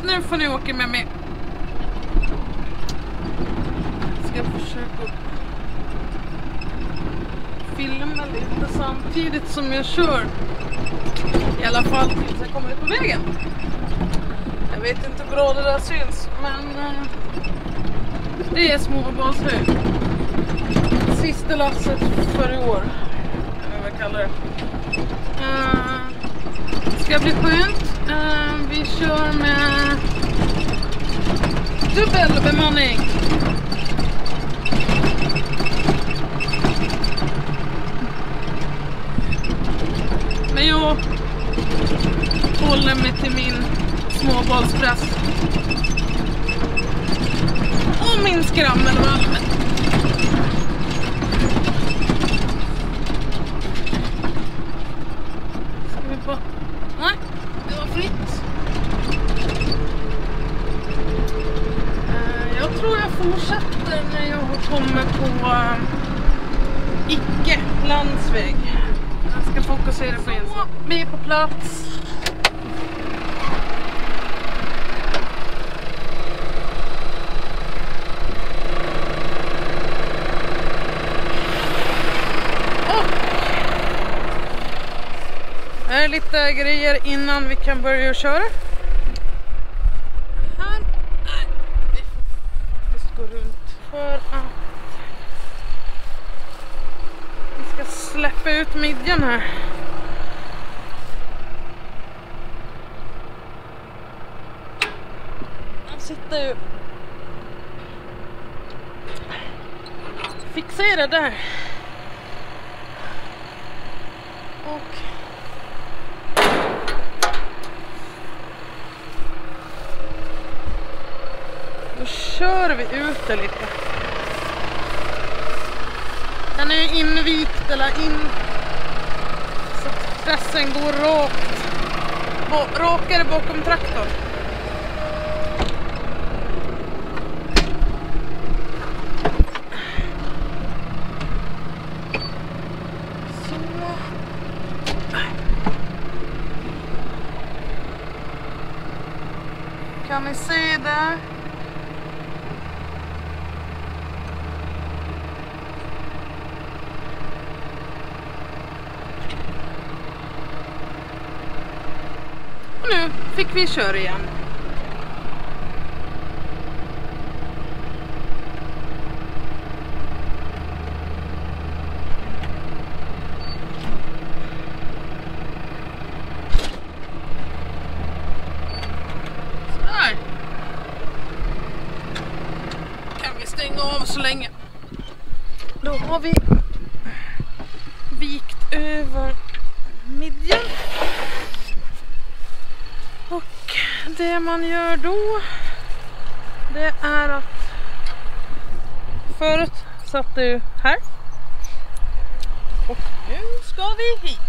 nu får ni åka med mig. Ska försöka filma lite samtidigt som jag kör. I alla fall tills jag kommer ut på vägen. Jag vet inte hur bra det där syns, men det är småbollshöjd. Sista lasset för i år. Vad jag kallar det. Ska bli skönt. Vi kör med dubbelbemanning. Men jag håller mig till min småbollspress. Och min skrammelvalv. Ska vi bara... Nej, det var fritt. Jag tror jag fortsätter när jag kommer på icke-landsväg. Jag ska fokusera på en sak. Vi är på plats. Här är lite grejer innan vi kan börja köra. Här. Nej, vi får faktiskt gå runt för att vi ska släppa ut midjan här. Han sitter ju fixerad där. Och då kör vi ut det lite. Den är invikt eller in så att pressen går rakare bakom traktorn. Så. Kan ni se där? Och nu fick vi köra igen. Sådär. Kan vi stänga av så länge. Då har vi vikt över midjan. Och det man gör då, det är att förut satt du här och nu ska vi hit.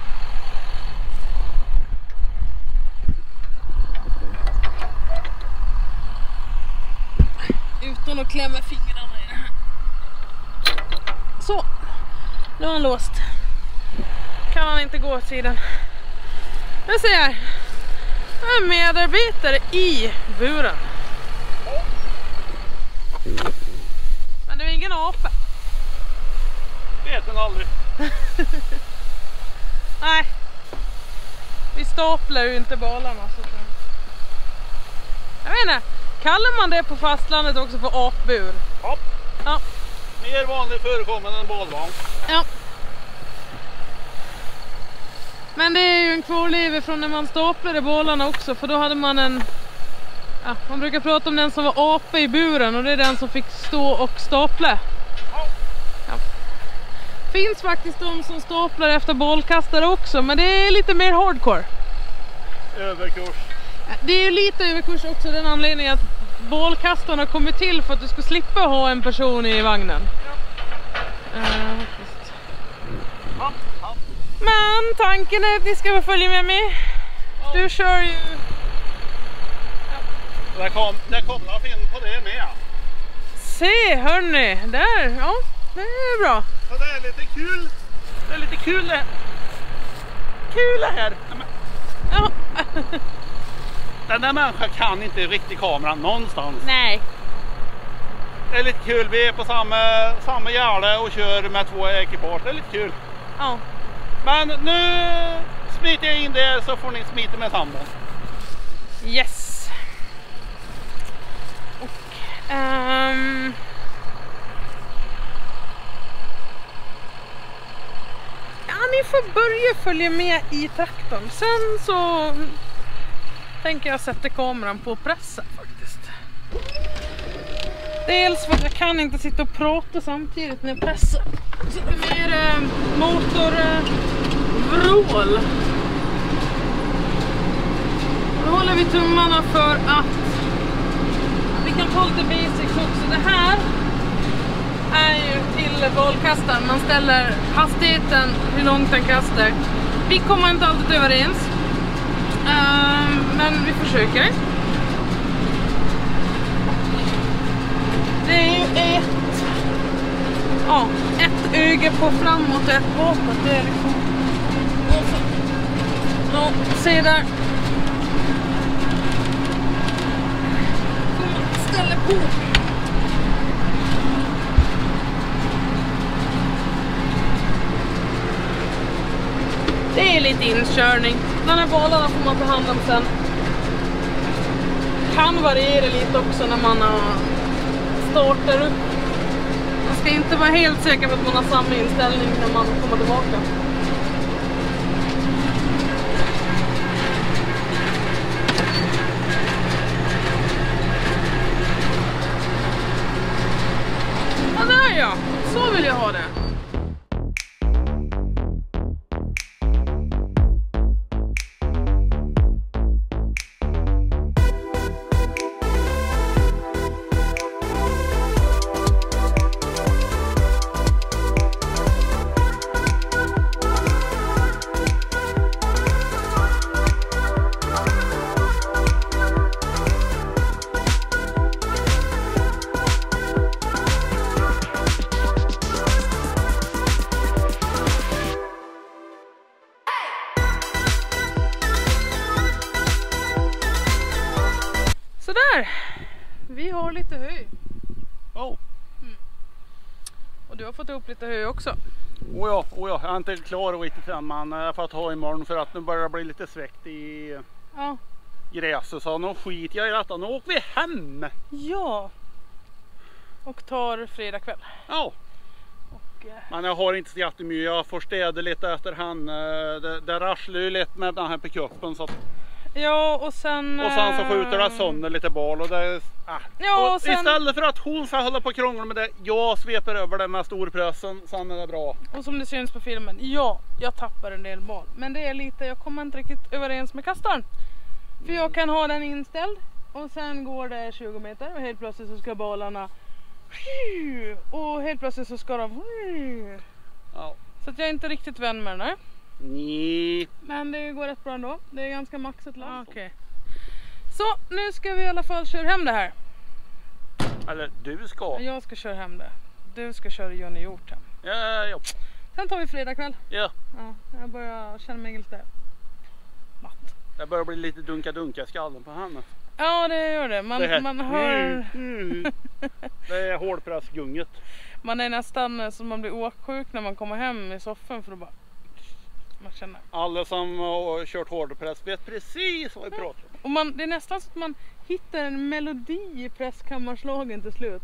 Utan att klämma fingrarna i det här. Så, nu är han låst. Kan han inte gå åt sidan. Nu ser jag. En medarbetare i buren. Men det är ingen apa. Vet den aldrig. Nej. Vi staplar ju inte balarna. Så jag vet inte. Kallar man det på fastlandet också för apbur? Ja. Ja. Mer vanligt förekommande än balvagn. Ja. Men det är ju en kvarleva från när man staplade balarna också. För då hade man en... Ja, man brukar prata om den som var apa i buren. Och det är den som fick stå och stapla. Ja. Finns faktiskt de som staplar efter bollkastare också. Men det är lite mer hardcore. Överkurs. Det är ju lite överkurs också, den anledningen att bollkastarna kommer till för att du ska slippa ha en person i vagnen. Ja. Men tanken är att ni ska följa med mig. Du kör ju... Ja. Det kommer att finna på det med. Se hörni, där, ja, det är bra. Så det är lite kul. Det är lite kul det. Kul det här. Ja. Den där människan kan inte riktigt kameran någonstans. Nej. Det är lite kul, vi är på samma gärde och kör med 2 ekipage. Det är lite kul. Ja. Men nu smiter jag in där så får ni smita med sambon. Yes. Och ja, ni får börja följa med i traktorn. Sen så tänker jag sätta kameran på pressen faktiskt. Dels för att jag kan inte sitta och prata samtidigt när jag pressar. Så det blir mer motorvrål. Då håller vi tummarna för att vi kan ta lite basics också. Det här är ju till bollkastaren. Man ställer hastigheten, hur långt den kastar. Vi kommer inte alltid överens. Men vi försöker. Det är ju ett öga på framåt och ett bakåt. Det är liksom... Se där. Ställer på. Det är lite inkörning. Den här balarna får man ta hand om sen. Kan variera lite också när man startar upp. Man ska inte vara helt säker på att man har samma inställning när man kommer tillbaka. Ja, där ja. Så vill jag ha det. Sådär, vi har lite hö. Oh. Och du har fått upp lite hö också. Oh ja, jag är inte klar riktigt än, men jag får ta imorgon för att nu börjar det bli lite sväckt i gräset. Så nu skiter jag i detta, nu åker vi hem. Ja. Och tar fredag kväll. Ja. Men jag har inte så jättemycket, jag får städa lite efter han. Det rasslar ju lite med den här pickupen så att... Ja, och sen så skjuter det sönder lite bal och det ja, och sen... istället för att hon ska hålla på och krångla med det, jag sveper över det med storpressen, sen är det bra. Och som det syns på filmen, ja, jag tappar en del bal. Men det är lite, jag kommer inte riktigt överens med kastaren. För jag kan ha den inställd och sen går det 20 meter och helt plötsligt så ska balarna och helt plötsligt så ska de så att jag är inte riktigt vän med den här. Nej. Men det går rätt bra ändå. Det är ganska maxat långt. Okay. Så nu ska vi i alla fall köra hem det här. Eller du ska. Jag ska köra hem det. Du ska köra Johnny Hjort hem. Ja. Sen tar vi fredag kväll. Ja. Jag börjar känna mig lite matt. Det börjar bli lite dunka skallen på henne. Ja, det gör det. Man hör... Det är hårdpressgunget. Man är nästan som man blir åksjuk när man kommer hem i soffan för att bara... Man känner. Alla som har kört hårdpress vet precis vad vi pratar om. Och det är nästan så att man hittar en melodi i presskammarslagen till slut.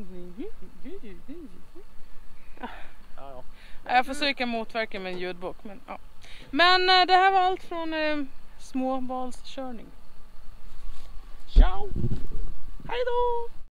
Ja. Jag försöker motverka med en ljudbok. Men det här var allt från småbalskörning. Ciao! Hej då!